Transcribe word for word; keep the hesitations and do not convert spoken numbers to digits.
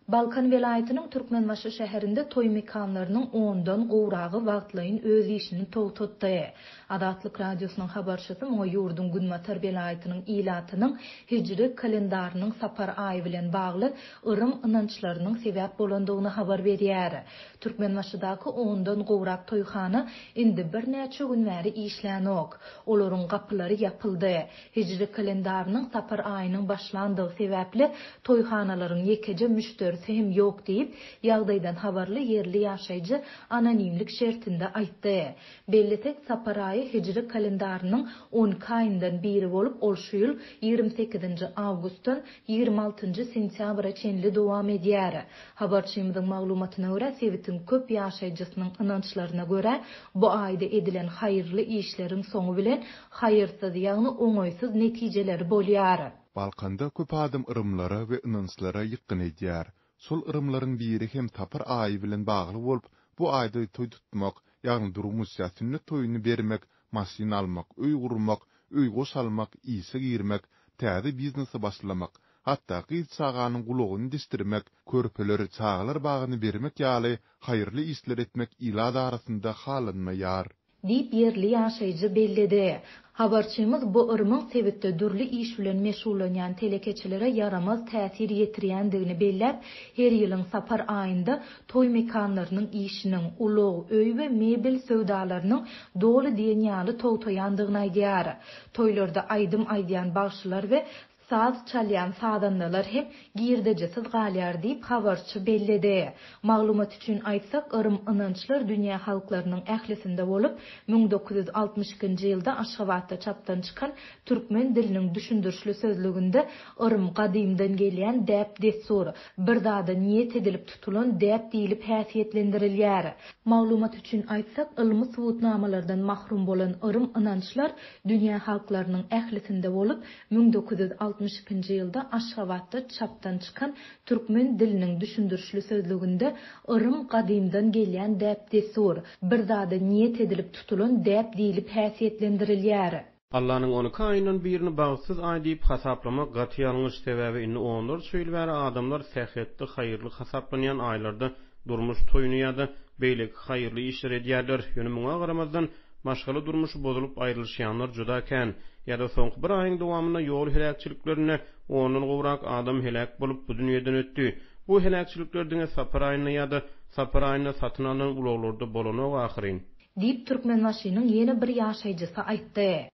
Balkan vilayetinin Türkmenbaşı şäherinde toy mekanlarynyň ondan gowragy wagtlaýyn öz işini togtatdy. Adatlyk radiosynyň habarçysy Moňa ýurdun Günmatar vilayetiniň ilatynyň hijri kalendarynyň sapar aýy bilen bagly ırym ynançlarynyň sebäp bolandygyny habar berýär. Türkmenbaşydaky ondan gowrak toýhana indi bir näçe gün bäri işlänok. Olaryň gapylary ýapyldy. Hijri kalendarynyň sapar aýynyň başlandygy sebäpli toýhanalaryň ýekeje müşteri hem yok deyip ýagdaýdan habarly yerli ýaşaýjy anonimlik şertinde aýtdy. Belletek saparaýy hijri kalendarynyň on aýyndan biri bolup ol şu ýyl ýygrimi sekizinji awgustdan ýygrimi altynjy sentýabra çenli dowam edýär. Habarçymyzyň maglumatyna görä Sewitin köp ýaşaýjysynyň ynançlaryna görä bu aýda edilen haýyrly işleriň soňu bilen haýyrsyz ýagny oňoýsuz netijeleri bolýar. Balkanda köp adam ırımlara we ynançlara ýykyn edýär. Sol ırımlaryň biri hem tapar aýy bilen bagly bolup, bu aýda toý tutmak, ýagny durmuş ýa-sünnet toýuny bermek, masin almak, öý gurmak, öý goşalmak, ýysa girmek, täze biznesy başlamak, hatda gyz çaganyň gulagyny distirmek, körpeleri çaglar bagyny bermek ýaly haýyrly işler etmek ilad arasynda halanmaýar. Dip yerli ýaşaýjy belledi. Habarçymyz bu ırmyň sebitde dürli iş bilen meşgullanýan telekeçilere yaramaz täsir ýetirýändigini bellep, her ýylyň sapar aýynda toy mekanlarynyň işiniň ulug öý we mebel söwdalarynyň doly diýen ýaly togtoýandygyny aýdýar. Toýlarda aýdym aýdýan bagşylar we saz çalýan sadandalar hem girdejesiz galýar diýip habarçy belledi. Maglumat üçin aýtsak, ırım ynançlar dünýä halklarynyň ählisinde bolup, bin dokuz yüz altmış ikinji ýylda Aşgabatda çapdan çykan türkmen diliniň düşündürşli sözlüginde ırım gadymdan gelýän däp desur, bir dada niýet edilip tutulan däp diýilip häsiýetlendirilýär. Maglumat üçin aýtsak, ilmi subutnamalardan mahrum bolan ırım ynançlar dünýä halklarynyň ählisinde bolup, bin dokuz yüz altmış ikinji ýylda Aşgabatda çapdan çykan türkmen diliniň düşündürşli sözlüginde ırım gadymdan gelýän däp desur, bir dada niýet edilip tutulan däp diýilip häsiýetlendirilýär. Allah'ın onu kaynın birini bağsız ay deyip hasaplamak gatı yanlış sebebi inni ondur söylüver adamlar sehiyetli hayırlı hasaplanayan aylarda durmuş toyunuyadı beylik hayırlı işler ediyerler yönümüne qaramazdan maşgalı durmuş bozulup ayrılışyanlar judaken ya da son bir ayın devamında yol helakçiliklerine onun gowrak adam helak bolup bu dünýeden ötdi. Bu helakçiliklerden sapar ayına ya da sapar ayına satın alınan ulaglarda bolany ahyryň. Dip Türkmenbaşynyň ýene bir ýaşaýjysy aýtdy.